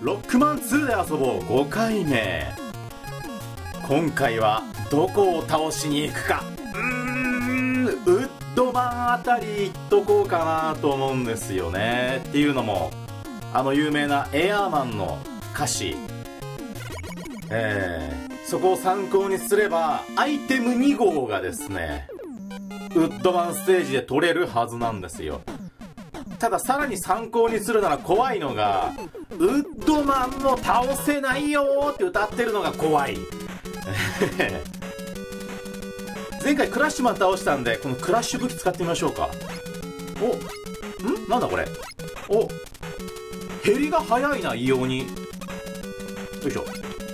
ロックマン2で遊ぼう5回目。今回はどこを倒しに行くか。ウッドマンあたり行っとこうかなと思うんですよね。っていうのも有名なエアーマンの歌詞、そこを参考にすればアイテム2号がですねウッドマンステージで取れるはずなんですよ。たださらに参考にするなら怖いのが、ウッドマンも倒せないよーって歌ってるのが怖い。前回クラッシュマン倒したんで、このクラッシュ武器使ってみましょうか。なんだこれ。減りが早いな、異様に。よいしょ。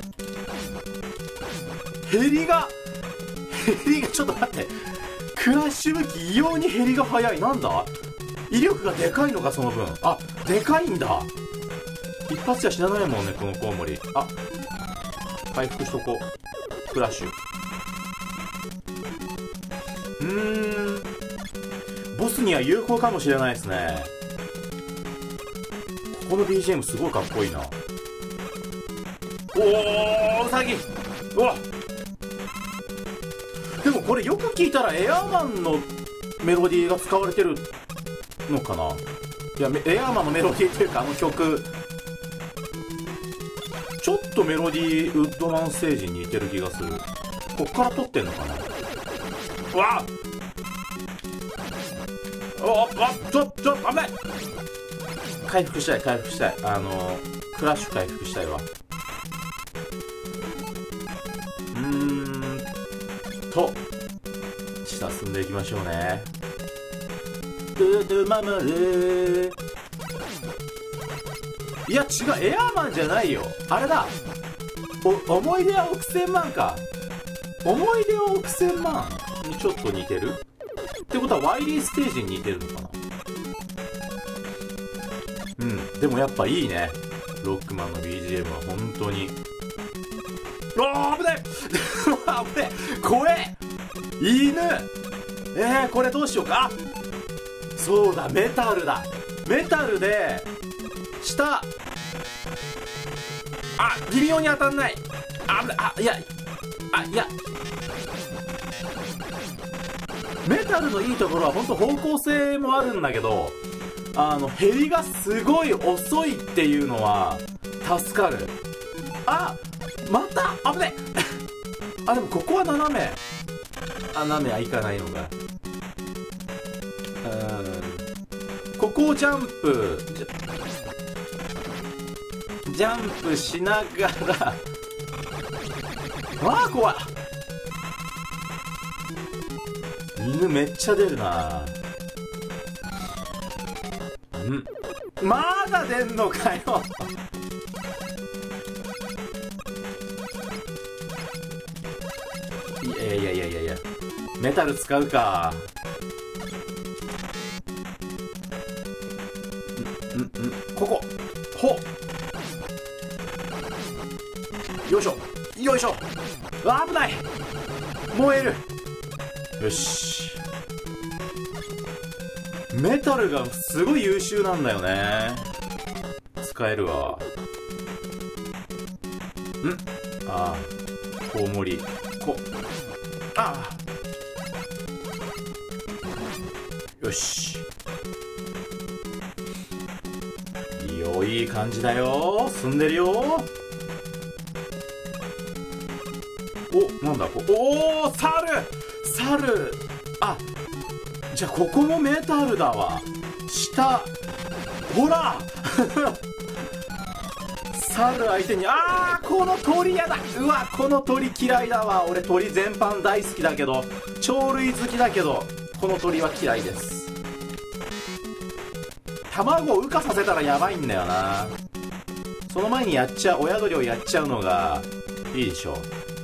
減りがちょっと待って。クラッシュ武器異様に減りが早い。なんだ、威力がでかいのか、その分。でかいんだ。一発じゃ死なないもんね、このコウモリ。回復しとこう。クラッシュ。ボスには有効かもしれないですね。ここの BGM すごいかっこいいな。ウサギ。でもこれよく聞いたらエアーマンのメロディーが使われてるのかな。いや、エアーマンのメロディーというか曲、ちょっとメロディーウッドマンステージに似てる気がする。こっから撮ってんのかな。危ない。回復したい。クラッシュ回復したいわ。進んでいきましょうね。いや違う、エアーマンじゃないよ。あれだ、思い出は億千万か。思い出は億千万にちょっと似てるってことは、ワイリーステージに似てるのかな。でもやっぱいいね、ロックマンの BGM は本当に。危ない危ない、怖え犬。これどうしようか。そうだ、メタルだ。メタルで下、微妙に当たんない。いやメタルのいいところは本当方向性もあるんだけど、減りがすごい遅いっていうのは助かる。また危ない。でもここは斜めはいかないのが。ここをジャンプしながら怖い。犬めっちゃ出るな。まだ出んのかよ。いやメタル使うか。ここよいしょ。危ない、燃える。よし、メタルがすごい優秀なんだよね。使えるわ。コウモリよし、いい感じだよ。進んでるよ。なんだ猿。じゃあここもメタルだわ。下ほら猿相手にこの鳥やだ。この鳥嫌いだわ。俺鳥全般大好きだけど、鳥類好きだけどこの鳥は嫌いです。卵を羽化させたらやばいんだよな。その前に親鳥をやっちゃうのがいいでしょ。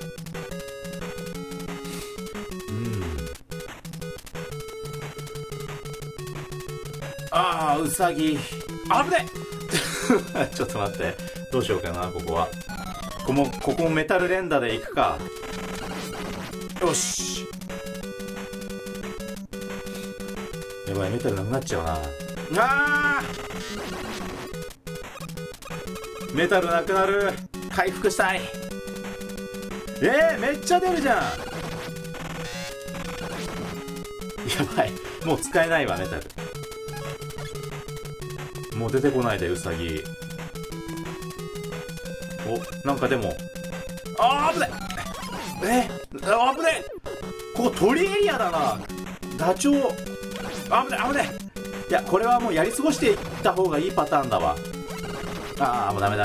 ウサギ危ねちょっと待って、どうしようかな。ここもメタル連打でいくか。よし、やばい、メタルなくなっちゃうな。 メタルなくなる。回復したい。めっちゃ出るじゃん。やばい、もう使えないわメタル。もう出てこないでウサギ。お、なんかでも、危ない。危ねえ。ここ鳥エリアだな。ダチョウ、危ない。いや、これはもうやり過ごしていった方がいいパターンだわ。もうダメ。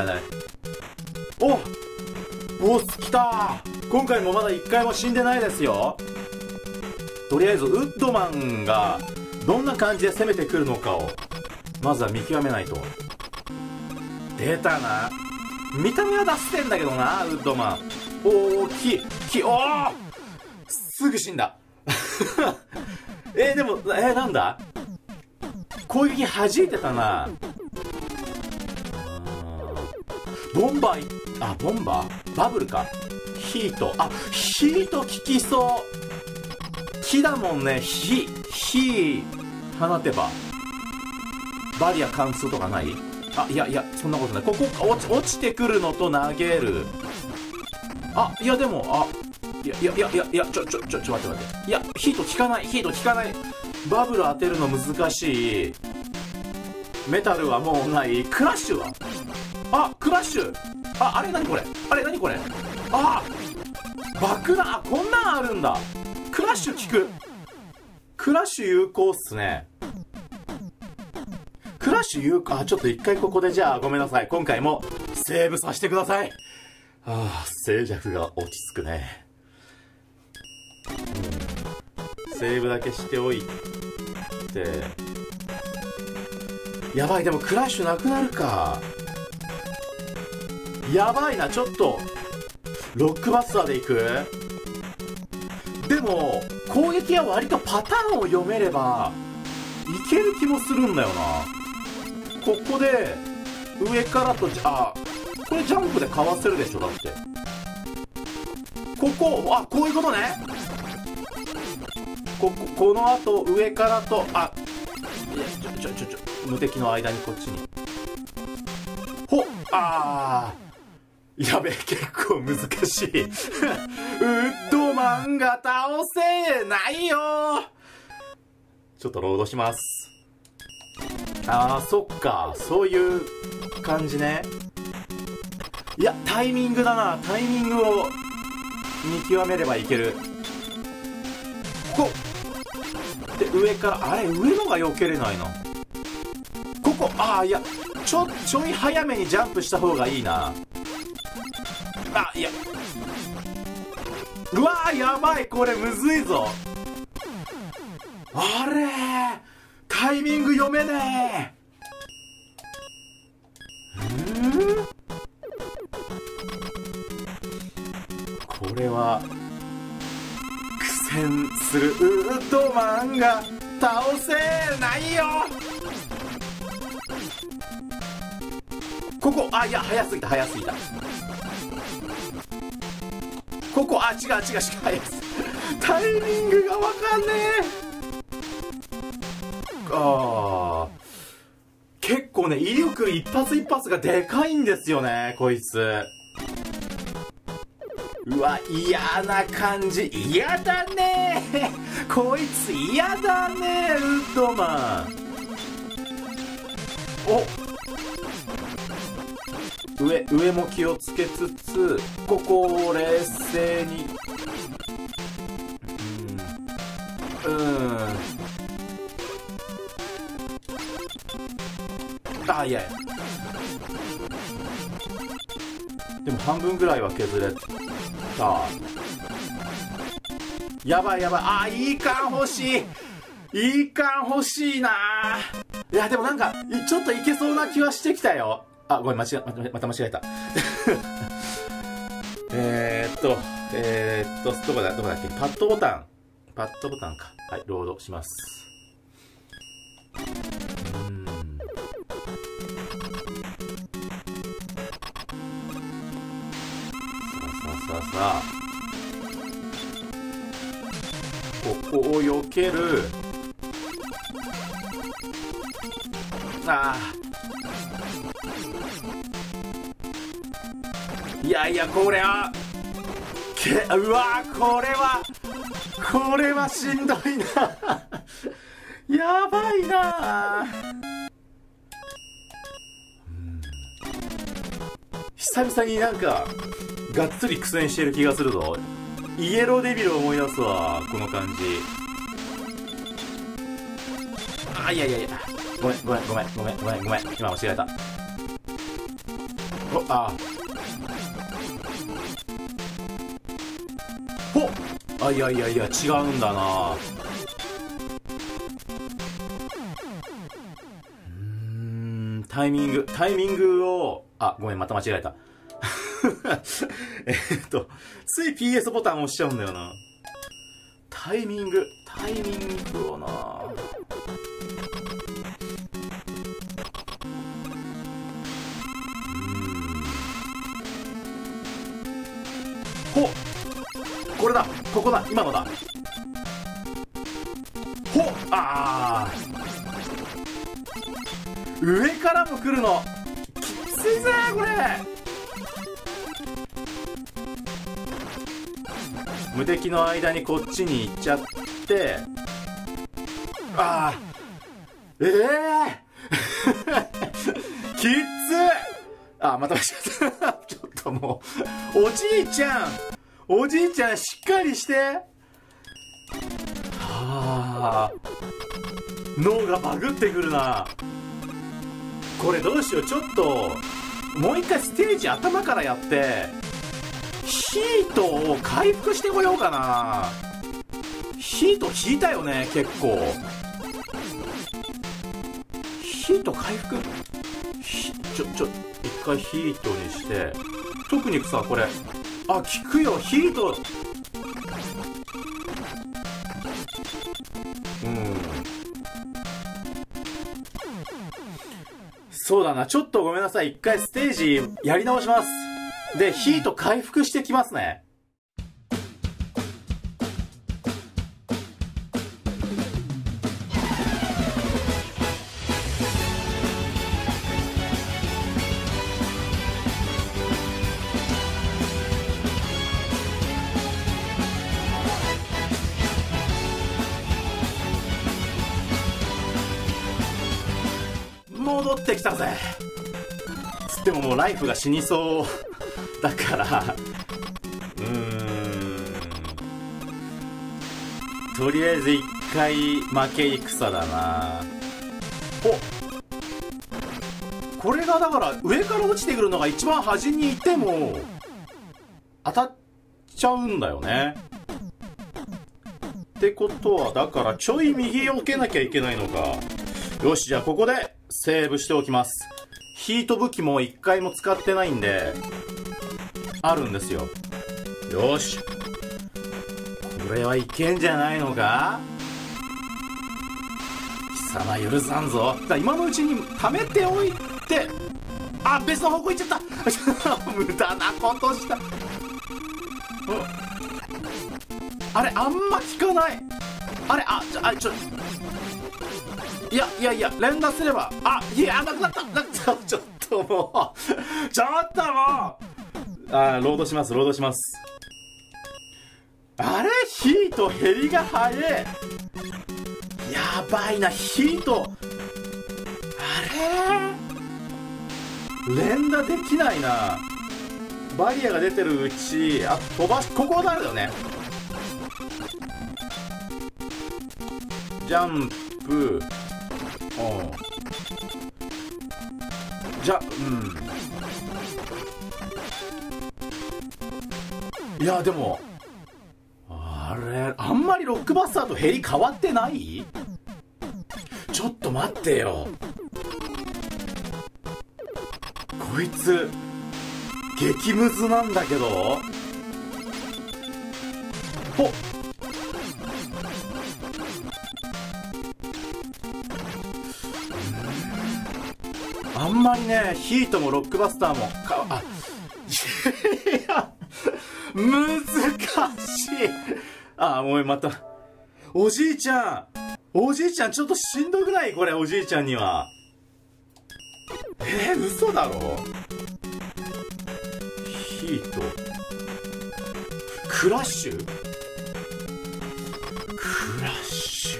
ボス来た。今回もまだ一回も死んでないですよ。とりあえずウッドマンがどんな感じで攻めてくるのかをまずは見極めないと。出たな。見た目は出してんだけどな、ウッドマン。すぐ死んだ。でも、なんだ、攻撃弾いてたな。ボンバーバブルか。ヒート効きそう。木だもんね。火放てばバリア貫通とかない？いやそんなことない。ここ落ちてくるのと投げる。いやでもちょ待って。いやヒート効かない。バブル当てるの難しい。メタルはもうない。クラッシュはクラッシュ。あれ何これ。爆弾。こんなんあるんだ。クラッシュ効く。クラッシュ有効っすね。クラッシュ有効。ちょっと一回ここでじゃあごめんなさい。今回もセーブさせてください。静寂が落ち着くね。セーブだけしておいて。やばい、でもクラッシュなくなるか。やばいな。ちょっとロックバスターでいく。でも攻撃は割とパターンを読めればいける気もするんだよな。ここで上からとこれジャンプでかわせるでしょ。だってこういうことね。この後上からと無敵の間にこっちにやべえ、結構難しい。ウッドマンが倒せないよ。ちょっとロードします。そっか、そういう感じね。いや、タイミングだな。タイミングを見極めればいける。で上から上のが避けれないな。いやちょい早めにジャンプした方がいいな。いや、うわー、やばい、これむずいぞ。タイミング読めねえ。これは苦戦するウッドマンが倒せないよ。いや、早すぎた。違う、早すタイミングがわかんねえ。結構ね、威力一発一発がでかいんですよね、こいつ。うわ、嫌な感じ。嫌だねこいつ嫌だね、ウッドマン。上も気をつけつつ、ここを冷静に。いやでも半分ぐらいは削れた。やばい。いい感欲しいな。いやでもなんかちょっといけそうな気はしてきたよ。ごめん、また間違えた。どこだっけ。パッドボタンか。はい、ロードします。さあここを避ける。 いやいや、これはうわー、これはしんどいなやばいな。久々になんかがっつり苦戦してる気がするぞ。イエローデビルを思い出すわ、この感じ。あ、いやいやいや、ごめん、今間違えた。いやいやいや、違うんだな。タイミングを、ごめん、また間違えた。つい PS ボタン押しちゃうんだよな。タイミングをな。これだ、ここだ、今のだ。上からも来るのきついぜこれ。無敵の間にこっちに行っちゃって、きつい。またちょっともう、おじいちゃんしっかりして。脳がバグってくるな。これどうしよう、ちょっともう一回ステージ頭からやってヒートを回復してこようかな。ヒート引いたよね、結構。ヒート回復一回ヒートにして、特にさ、これ効くよ、ヒート。そうだな、ちょっとごめんなさい。一回ステージやり直します。で、ヒート回復してきますね。戻ってきたぜ。つってももうライフが死にそうだからとりあえず一回負け戦だな。これがだから上から落ちてくるのが一番端にいても当たっちゃうんだよね。ってことはだからちょい右を受けなきゃいけないのか。よし、じゃあここでセーブしておきます。ヒート武器も一回も使ってないんであるんですよ。よし、これはいけんじゃないのか。貴様許さんぞ。今のうちに貯めておいて。別の方向行っちゃった無駄なことした。あれ、あんま効かない。いや連打すれば。なくなった。ちょっともうロードします。あれ、ヒート減りが早い。やばいな、ヒート。連打できないな。バリアが出てるうち、ここだよね。ジャンプ。いや、でもあんまりロックバスターとヘリ変わってない？ちょっと待ってよ、こいつ激ムズなんだけど。あんまりね、ヒートもロックバスターもいや難しい。もうまたおじいちゃんちょっとしんどくない？これおじいちゃんには。嘘だろ。ヒート、クラッシュ、クラッシ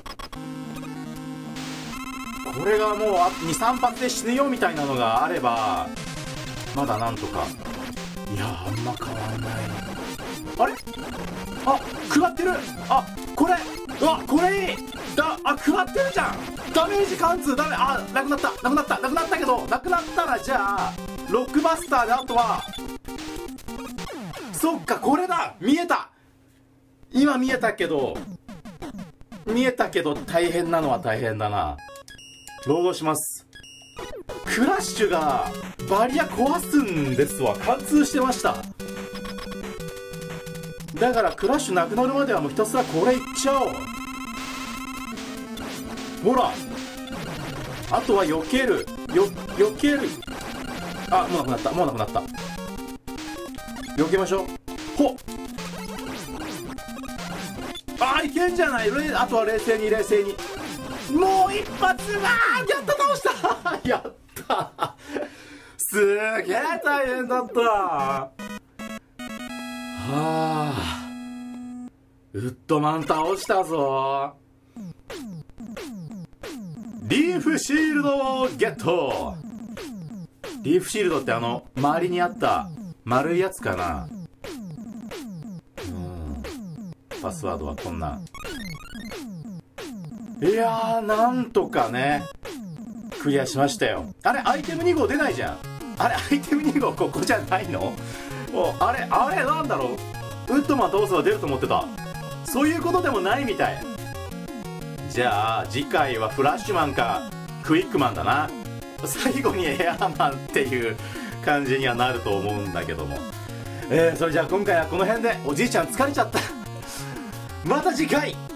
ュ、これがもう23発で死ぬよみたいなのがあればまだなんとか。いやあんま変わんない。あれ、あ、食らってる。あ、これ、うわ、これいいだ。あ、食らってるじゃん。ダメージ貫通ダメ。あ、なくなったなくなったなくなったけど、なくなったらじゃあロックバスターで、あとはそっか、これだ。見えた、今見えたけど大変なのは大変だな。ロードします。クラッシュがバリア壊すんですわ。貫通してました。だからクラッシュなくなるまではもうひたすらこれいっちゃおう。ほら、あとは避ける、避ける。あ、もうなくなった、もうなくなった。避けましょう。ほっ、あ、いけんじゃない。あとは冷静に冷静に。もう一発。わー、やった、倒したやったすげえ大変だった。はあ、ウッドマン倒したぞ。リーフシールドをゲット。リーフシールドって周りにあった丸いやつかな。パスワードはこんな。いやー、なんとかねクリアしましたよ。あれ、アイテム2号出ないじゃん。あれ、アイテム2号ここじゃないの？あれなんだろう。ウッドマン倒せば出ると思ってた。そういうことでもないみたい。じゃあ次回はフラッシュマンかクイックマンだな。最後にエアーマンっていう感じにはなると思うんだけども、それじゃあ今回はこの辺で。おじいちゃん疲れちゃったまた次回。